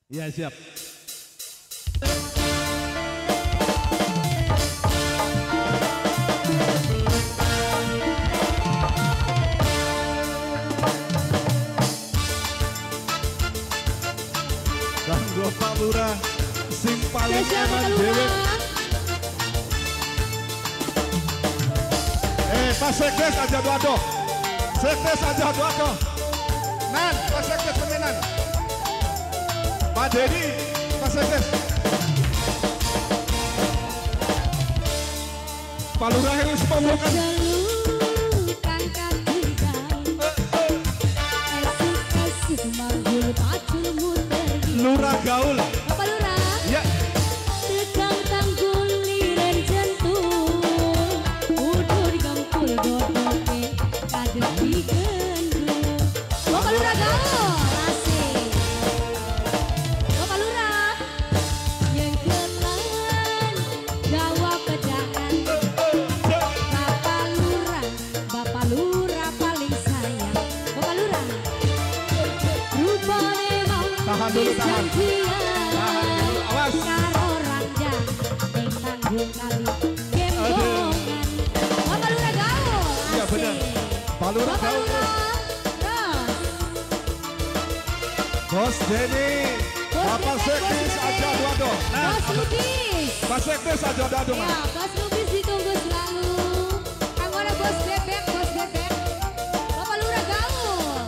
Ya siap. Kanggo Pak Lurah sing paling enak dhewe. Pak Sekdes aja doa. Sekdes aja doa. Nan, Pak Sekdes peminan. Pak Dedi, Pak Sekdes. Pak Lurah harus pembukaan. Lurah gaul. Bapak Lurah. Ya. Tegang tanggul liren jentul. Udur gampul dodoke kadek digendul. Bapak Lurah gaul. Asik. Bapak Lurah. Yang kelan gawa pedangan. Bapak Lurah paling sayang. Bapak Lurah. Rupane Tahan dulu, tahan. Awas. Karo ranja ning tanggung kali gembongan. Bapak Lurah gaul. Iya benar. Pak Lurah Bapak gaul. Lurah. Terus. Bos Denny. Bapak Sekdes aja doa. Nah, Bos Lubis. Pak Sekdes aja doa. Ya, Bos Lubis ditunggu selalu. Anggota Bos Bebek, Bos Bebek. Bapak Lurah gaul.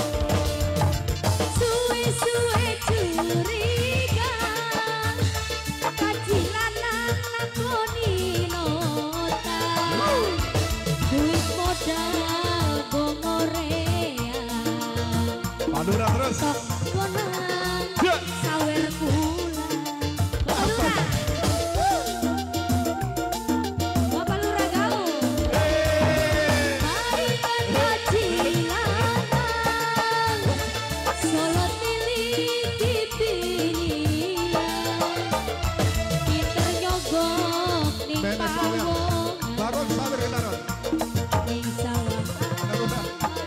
Suwe-suwe curiga. Kacilanan lakoni nota. Duit modal bongorea. Pak Lurah terus. Tok konang Ya. sawer pulang. Bapak Lurah. Bapak Lurah gaul. Maringan kacilanan. Solo miliki pilihan. Pinter nyogok ning Benes sawer. pawongan. Baron sawer ya Baron. Ning sawah. Pak Lurah.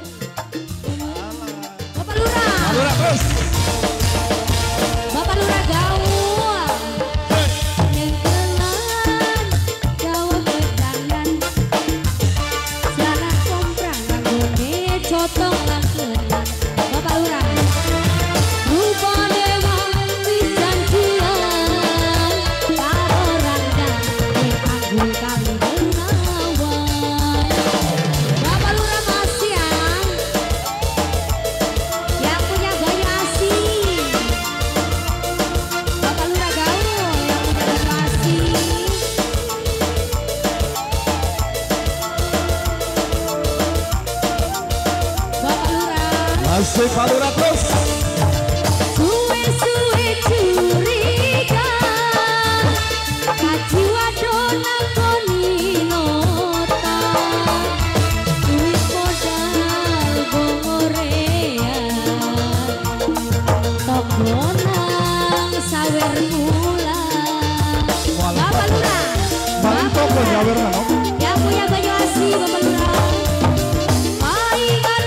Bapak Lurah. Pak Lurah terus. Bapak Lurah gaul. Yang kelan gawa pedangan. Celana komprang nganggone cotong langkenan. Bapak Lurah. Rupane wong wis janjian karo randa ning tanggul kali Benawan. Bapak Lurah masih yang punya gaya asik. Bapak Lurah gaul yang punya gaya asik. Bapak Lurah. Masih Pak Lurah terus. Suwe-suwe curiga. Kaji wadon lakoni nota. Duit modal bongorea. Tok bonang sawer pulang. Bapak Lurah. Mantap loh nyawer no. Yang punya baju asli Bapak Lurah. Mainan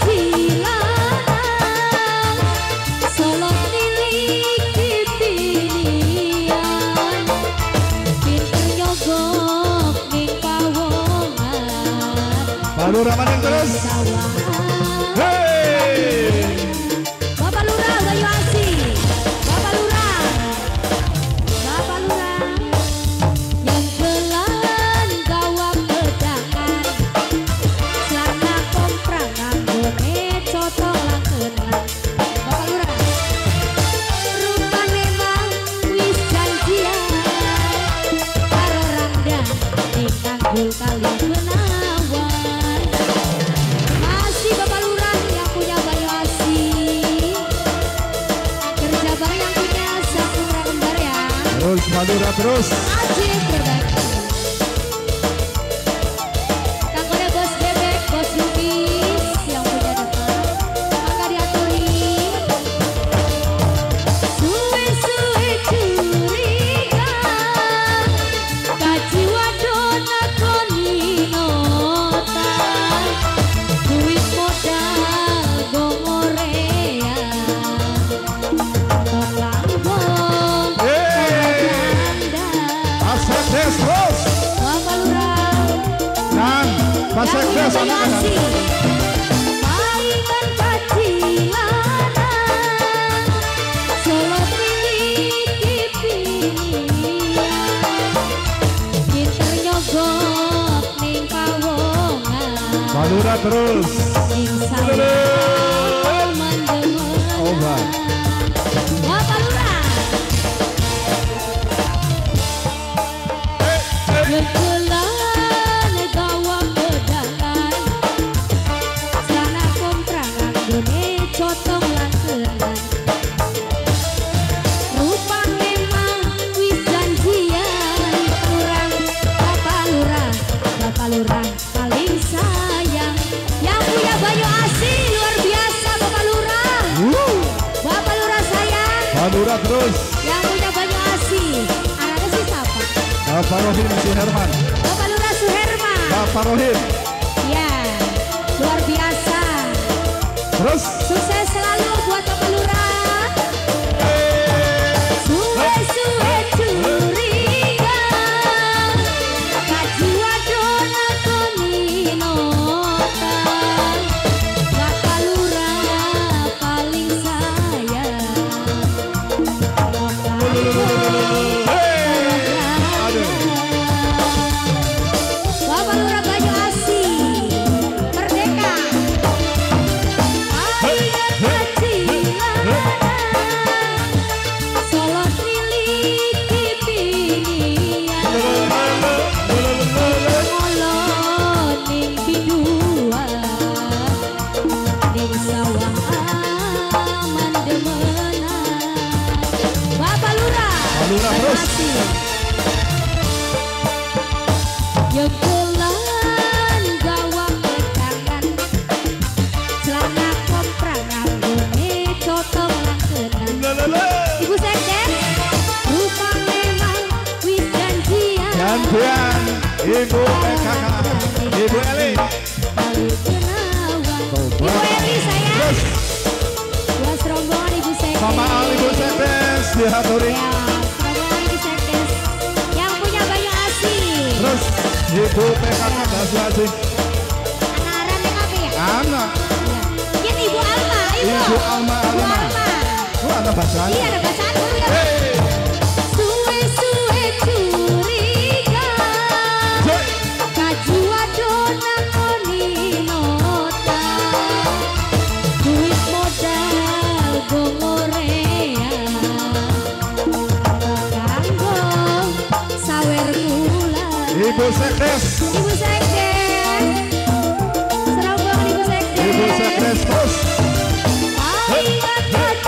kacilanan. Solo miliki pilihan. Pinter nyogok ning pawongan. Pak Lurah maning terus. Sawahan. Hei. Bapak Lurah baju asli. Bapak Lurah. Bapak Lurah. Yang kelan gawa pedangan. Celana komprang nganggone cotong langkenan. Bapak Lurah. Rupane mang wis janjian karo randa ning tanggul kali Benawan. Masih Bapak Lurah yang punya baju asli. Kerja bareng yang punya sapura kembar ya. Terus Pak Lurah terus. Ajib terbaik. Kangkone Bos Bebek, Bos Lubis yang punya depan. Maka diaturi. Suwe-suwe curiga. Kaji wadon lakoni nota. Duit modal bongorea. Tok Pak Sekdes anak-anak. Palingan kacilanan Solo miliki pilihan Pinter nyogok ning pawongan Balura terus. Ning sayang mendemen Obat. Bapak Lurah Gegelan gawa kedangan Selana komprangan gede cotong langkenan Rupang memang wis janjian kurang Bapak Lurah paling sayang Yang punya banyu asi luar biasa Bapak Lurah Bapak Lurah sayang Balura terus. Yang punya banyu asi anaknya si siapa? Bapak Rohim Suherman. Bapak Lurah Suherman Bapak Rohim. Ya luar biasa Terus. Sukses selalu buat Bapak Lurah. Suwe-suwe curiga Kajiwa dona koni nota Bapak Lurah paling sayang Bapak Lurah Banyu Asi Merdeka Palingan kacilanan Solo miliki pilihan Molo ning biduan Ning sawah aman demenan Bapak Lurah Lurah Banyu terus. Asi Yegelan gawa kedangan Celana komprangan gone cotong langkenan Ibu Sekdes Rupang memang wis janjian Gantian Ibu PKK. Ibu Eli. Paling kenawan Coba. Ibu Eli sayang Terus. Buat serombongan Ibu Sekdes Mama Ali Ibu Sekdes dihaturi. Ya serombongan Ibu Sekdes Yang punya banyu asi Terus Ibu PKK Dasu Asing. Anak-anak yang apa ya? Anak. Ini Ibu Alma, Ibu Alma Ibu Alma. Alma. Ada bacaan. Iya ada bacaan dulu ya. Hey. Suwe-suwe curiga Hey. Kajiwa dona koni nota Duit modal gongorean Kanggo sawer gula Ibu Sekdes. Ibu Sekdes Serombongan Ibu Sekdes Ibu Sekdes terus. Palingan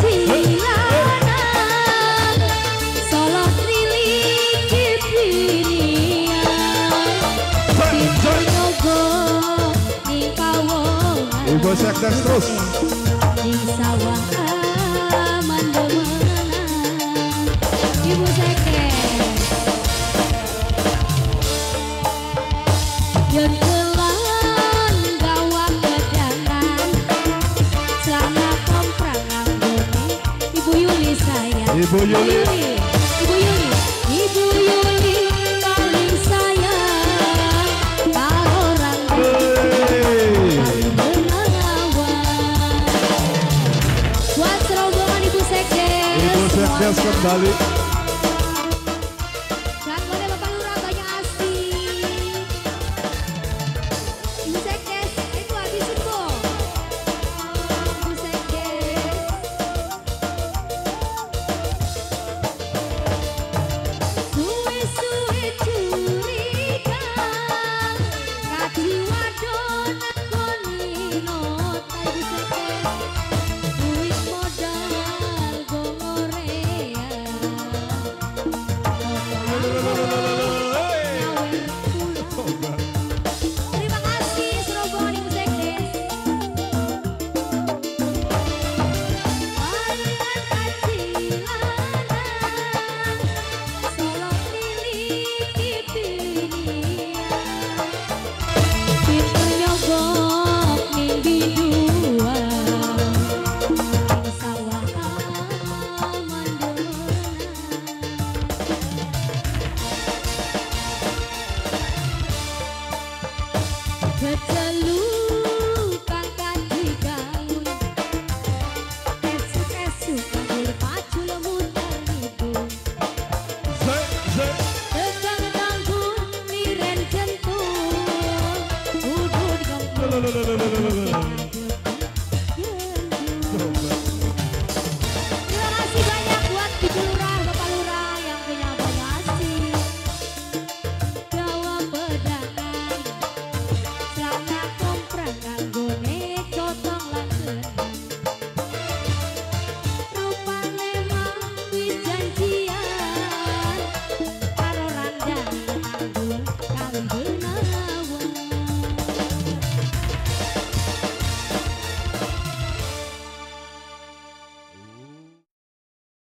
kacilanan Solo miliki pilihan Pintu nyogok ning pawongan Ibu Sekdes terus. Ning sawah aman demenan Ibu Sekdes Yegelan gawa kedangan Celana komprangan gone Ibu Yuli sayang Ibu Yuli. Ibu Yuli Ibu Yuli paling sayang Kalau orang Hey. menawan Buat serombongan Ibu Sekdes Ibu Sekdes kembali. Jangkauannya Bapak Lurah Banyu Asi Ibu Sekdes itu habisin Bu Ibu Sekdes Suwe-suwe curiga Kajiwa dona koni nota Ibu Sekdes Duit modal gongorean